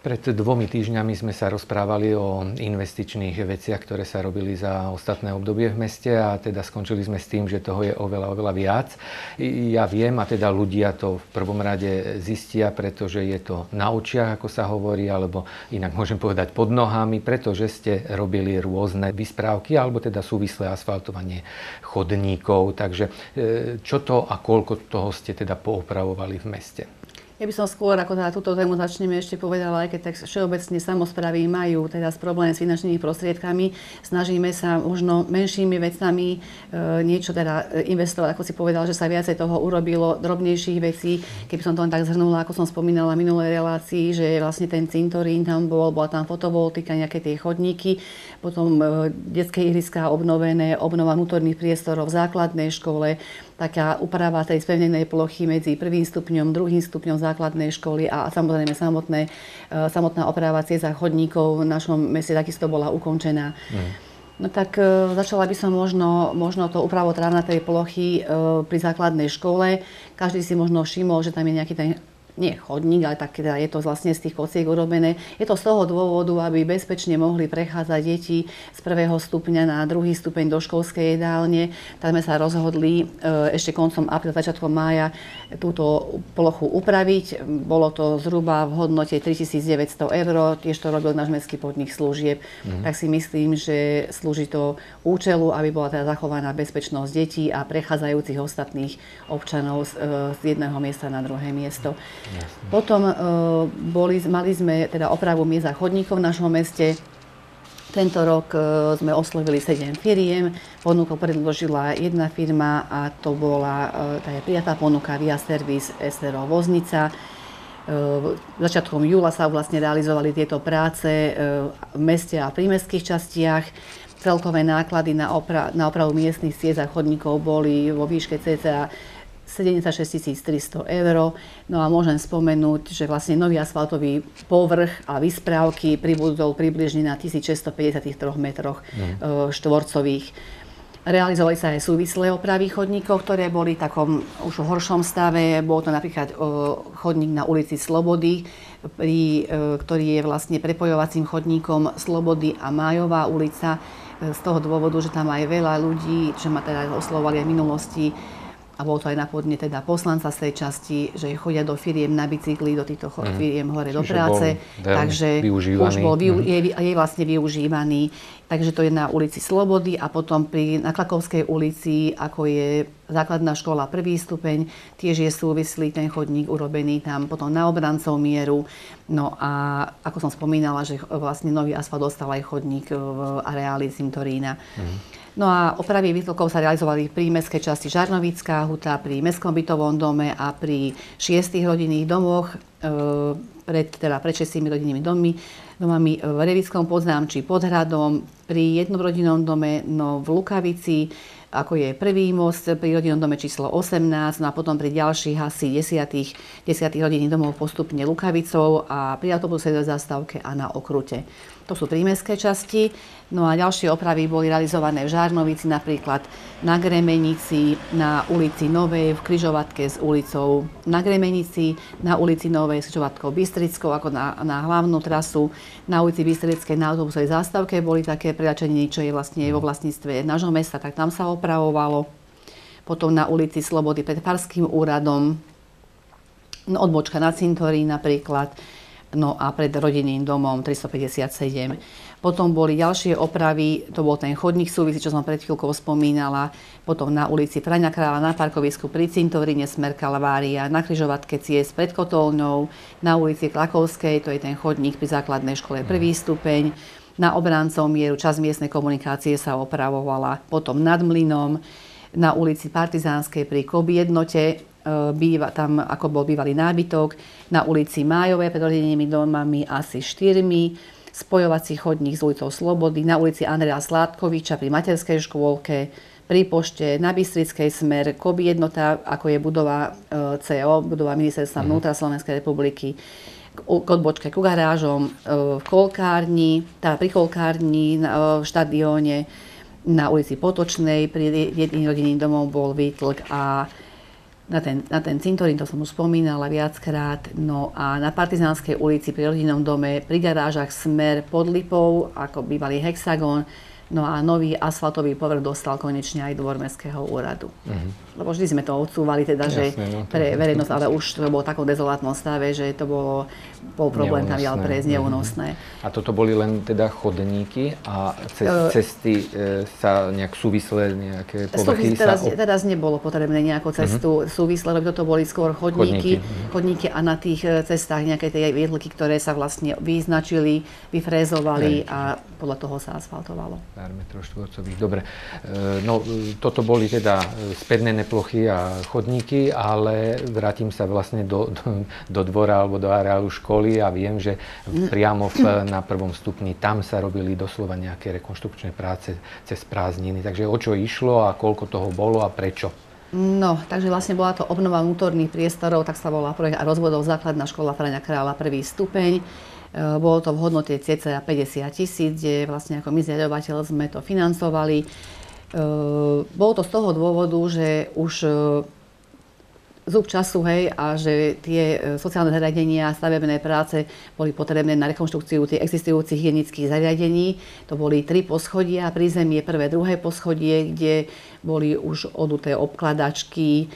Pred 2 týždňami sme sa rozprávali o investičných veciach, ktoré sa robili za ostatné obdobie v meste a teda skončili sme s tým, že toho je oveľa viac. Ja viem a teda ľudia to v prvom rade zistia, pretože je to na očiach, ako sa hovorí, alebo inak môžem povedať pod nohami, pretože ste robili rôzne vysprávky alebo teda súvislé asfaltovanie chodníkov. Takže čo to a koľko toho ste teda poopravovali v meste? Ja by som skôr, ako teda túto tému začneme, ešte povedala, aj keď tak všeobecne samosprávy majú teda problém s finančnými prostriedkami. Snažíme sa možno menšími vecami niečo teda investovať, ako si povedal, že sa viacej toho urobilo, drobnejších vecí. Keby som to len tak zhrnula, ako som spomínala v minulej relácii, že vlastne ten cintorín tam bola tam fotovoltika, nejaké tie chodníky, potom detské ihriská obnovené, obnova vnútorných priestorov v základnej škole, taká úprava tej spevnenej plochy medzi 1. stupňom, 2. stupňom základnej školy a samozrejme samotná oprava ciest chodníkov v našom meste takisto bola ukončená. No tak začala by som možno to úpravou trávnatej plochy pri základnej škole. Každý si možno všimol, že tam je nejaký ten nie chodník, ale tak teda je to vlastne z tých kociek urobené. Je to z toho dôvodu, aby bezpečne mohli prechádzať deti z 1. stupňa na 2. stupeň do školskej jedálne. Tak sme sa rozhodli ešte koncom apríla, začiatkom mája túto plochu upraviť. Bolo to zhruba v hodnote 3900 €, tiež to robil náš mestský podnik služieb. Tak si myslím, že slúži to účelu, aby bola teda zachovaná bezpečnosť detí a prechádzajúcich ostatných občanov z jedného miesta na druhé miesto. Jasne. Potom mali sme teda opravu miest a chodníkov v našom meste. Tento rok sme oslovili 7 firiem. Ponuku predložila jedna firma a to bola tá prijatá ponuka Via Service SRO Voznica. Začiatkom júla sa vlastne realizovali tieto práce v meste a pri mestských častiach. Celkové náklady na opravu miestnych ciest a chodníkov boli vo výške cca 76 300 €. No a môžem spomenúť, že vlastne nový asfaltový povrch a vysprávky pribudol približne na 1653 metroch štvorcových. Realizovali sa aj súvislé opravy chodníkov, ktoré boli v takom už horšom stave. Bol to napríklad chodník na ulici Slobody, ktorý je vlastne prepojovacím chodníkom Slobody a Májová ulica. Z toho dôvodu, že tam aj veľa ľudí, čo ma teda oslovovali aj v minulosti, a bolo to aj na podnet teda poslanca z tej časti, že chodia do firiem na bicykli, do týchto firiem hore do práce. Takže už je vlastne využívaný. Takže to je na ulici Slobody a potom na Klakovskej ulici, ako je základná škola 1. stupeň, tiež je súvislý ten chodník urobený tam, potom na Obrancov mieru. No a ako som spomínala, že vlastne nový asfalt dostal aj chodník v areáli cintorína. No a opravy výtlkov sa realizovali pri mestskej časti Žarnovická huta, pri mestskom bytovom dome a pri 6 rodinných domoch, pred 6 rodinnými domami v Revickom Podzámčí pod hradom, pri jednorodinnom dome v Lukavici, ako je prvý most, pri rodinnom dome číslo 18, no a potom pri ďalších asi 10 rodinných domov postupne Lukavicou a pri autobusovej zastávke a na Okrute. To sú prímestské časti. No a ďalšie opravy boli realizované v Žarnovici, napríklad na Gremenici, na ulici Novej, v križovatke s ulicou na Gremenici, na ulici Novej s križovatkou Bystrickou, ako na hlavnú trasu, na ulici Bystrickej na autobusovej zástavke boli také priľačeniny, čo je vlastne vo vlastníctve nášho mesta, tak tam sa opravovalo. Potom na ulici Slobody pred Farským úradom, odbočka na cintorín napríklad, no a pred rodinným domom 357. Potom boli ďalšie opravy, to bol ten chodník súvisí, čo som pred chvíľkou spomínala, potom na ulici Praňa Kráľa, na parkovisku pri cintoríne smer Kalvária, na križovatke ciest pred kotolňou, na ulici Klakovskej, to je ten chodník pri základnej škole 1. stupeň, na Obrancov mieru, časť miestnej komunikácie sa opravovala, potom nad Mlynom, na ulici Partizánskej pri Koby jednote, tam ako bol bývalý nábytok, na ulici Májovej pred rodinnými domami asi 4, spojovací chodník s ulicou Slobody, na ulici Andreja Sládkoviča pri materskej škôlke, pri pošte, na Bystrickej smer, Koby jednota, ako je budova CO, budova Ministerstva vnútra Slovenskej republiky, k odbočke ku garážom, v Kolkárni, pri Kolkárni, v štadióne, na ulici Potočnej, pri jedným rodinným domom bol výtlk a na ten cintorín, to som už spomínala viackrát, no a na Partizánskej ulici pri rodinnom dome, pri garážach Smer pod Lipou, ako bývalý Hexagon, no a nový asfaltový povrch dostal konečne aj dvor Mestského úradu. Lebo vždy sme to odsúvali, teda, že pre verejnosť, ale už to bolo v takom dezolátnom stave, že to bol problém tam ďalej prejsť, neúnosné. A toto boli len teda chodníky a cesty sa nejak súvisle, nejaké povrchy Teraz nebolo potrebné nejakú cestu súvisle, lebo toto boli skôr chodníky a na tých cestách nejaké tie výdlky, ktoré sa vlastne vyznačili, vyfrézovali a podľa toho sa asfaltovalo. Pár metrov štvorcových, dobre. No, toto boli teda spädné plochy a chodníky, ale vrátim sa vlastne do dvora alebo do areálu školy a viem, že priamo na prvom stupni tam sa robili doslova nejaké rekonštrukčné práce cez prázdniny. Takže o čo išlo a koľko toho bolo a prečo? No, takže vlastne bola to obnova vnútorných priestorov, tak sa volá projekt a rozvodov základná škola Fraňa Kráľa prvý stupeň. Bolo to v hodnote cca 50 000, kde vlastne ako my zriaďovateľ sme to financovali. Bolo to z toho dôvodu, že už zub času, a že tie sociálne zariadenia a stavebné práce boli potrebné na rekonštrukciu tých existujúcich hygienických zariadení. To boli 3 poschodia, prízemie prvé, druhé poschodie, kde boli už oduté obkladačky,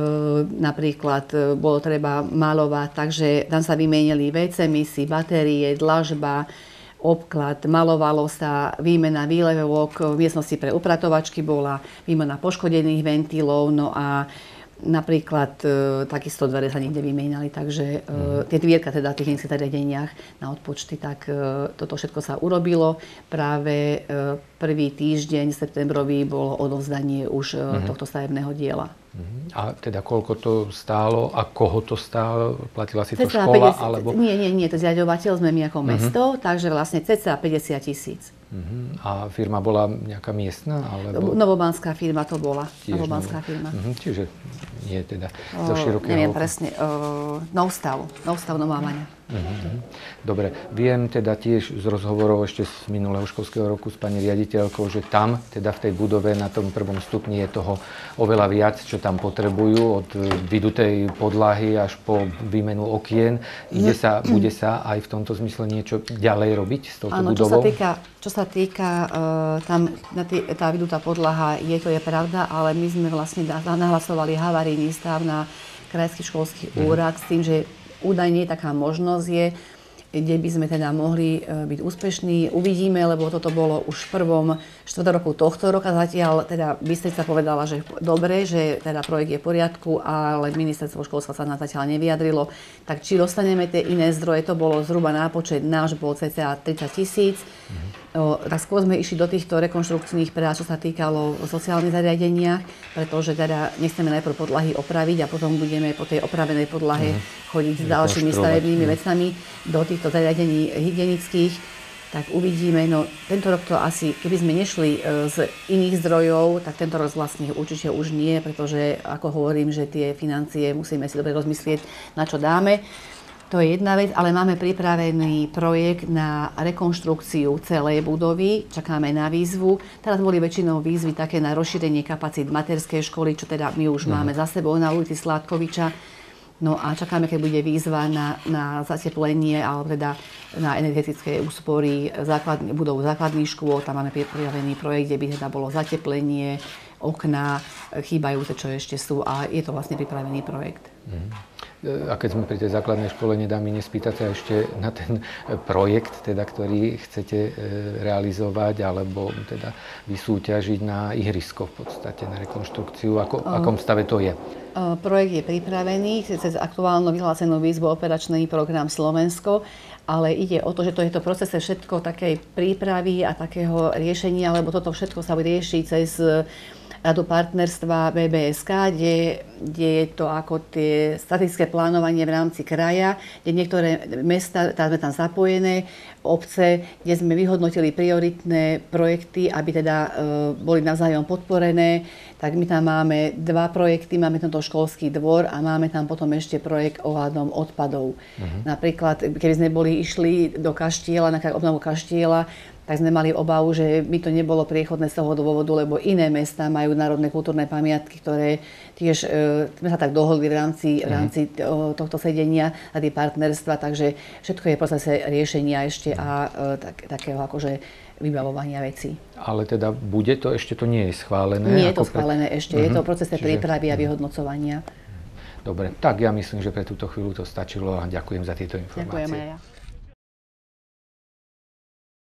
napríklad bolo treba malovať, takže tam sa vymenili WC misy, batérie, dlažba, obklad, malovalo sa, výmena výlevovok, v miestnosti pre upratovačky bola výmena poškodených ventilov, no a napríklad takisto dvere sa niekde vymenali, takže tie dvierka teda v tých hygienických zariadeniach na odpočty, tak toto všetko sa urobilo. Práve prvý týždeň septembrový bolo odovzdanie už tohto stavebného diela. A teda koľko to stálo a koho to stálo? Platila si to škola? Alebo... Nie, to zriaďovateľ sme my ako mesto, takže vlastne cca 50 000. A firma bola nejaká miestna? Alebo... Novobanská firma to bola. Novobanská firma. Čiže nie teda zo širokého... Neviem presne. Noustav Nová Vaňa. Dobre, viem teda tiež z rozhovorov ešte z minulého školského roku s pani riaditeľkou, že tam, teda v tej budove na tom prvom stupni je toho oveľa viac, čo tam potrebujú, od vydutej podlahy až po výmenu okien. Bude sa aj v tomto zmysle niečo ďalej robiť s touto budovou? Čo sa týka tam tá vydutá podlaha, to je pravda, ale my sme vlastne nahlasovali havarijný stav na krajský školský úrad s tým, že údajne taká možnosť je, kde by sme teda mohli byť úspešní. Uvidíme, lebo toto bolo už v prvom štvrťroku tohto roka. Zatiaľ teda Bystrica povedala, že dobre, že teda projekt je v poriadku, ale ministerstvo školstva sa na zatiaľ nevyjadrilo. Tak či dostaneme tie iné zdroje, to bolo zhruba nápočet náš bol cca 30 000. Tak skôr sme išli do týchto rekonštrukčných prác, čo sa týkalo v sociálnych zariadeniach, pretože teda nechceme najprv podlahy opraviť a potom budeme po tej opravenej podlahe chodiť s ďalšími stavebnými vecami do týchto zariadení hygienických. Tak uvidíme, no tento rok to asi, keby sme nešli z iných zdrojov, tak tento rok vlastne určite už nie, pretože ako hovorím, že tie financie musíme si dobre rozmyslieť, na čo dáme. To je jedna vec, ale máme pripravený projekt na rekonštrukciu celej budovy. Čakáme na výzvu. Teraz boli väčšinou výzvy také na rozšírenie kapacít materskej školy, čo teda my už máme za sebou na ulici Sládkoviča. No a čakáme, keď bude výzva na zateplenie alebo teda na energetické úspory budov základných škôl. Tam máme pripravený projekt, kde by teda bolo zateplenie, okná, chýbajúce, čo ešte sú, a je to vlastne pripravený projekt. A keď sme pri tej základnej škole, nedá mi nespýtať sa ešte na ten projekt, teda, ktorý chcete realizovať alebo teda vysúťažiť na ihrisko v podstate, na rekonštrukciu. Akom stave to je? Projekt je pripravený cez aktuálnu vyhlásenú výzvu operačný program Slovensko, ale ide o to, že to je to procese všetko takej prípravy a takého riešenia, lebo toto všetko sa rieši cez Radu partnerstva BBSK, kde je to ako tie statické plánovanie v rámci kraja, kde niektoré mesta, sme tam zapojené, obce, kde sme vyhodnotili prioritné projekty, aby teda boli navzájom podporené. Tak my tam máme 2 projekty, máme tento školský dvor a máme tam potom ešte projekt ohľadom odpadov. Napríklad, keby sme išli do Kaštieľa, na obnovu Kaštieľa, tak sme mali obavu, že by to nebolo priechodné z toho dôvodu, lebo iné mestá majú národné kultúrne pamiatky, ktoré tiež sme sa tak dohodli v rámci tohto sedenia a tie partnerstva, takže všetko je v procese riešenia ešte a takého akože vybavovania vecí. Ale teda bude to, ešte to nie je schválené? Nie je to schválené ešte, je to v procese prípravy a vyhodnocovania. Dobre, tak ja myslím, že pre túto chvíľu to stačilo a ďakujem za tieto informácie. Ďakujem aj ja.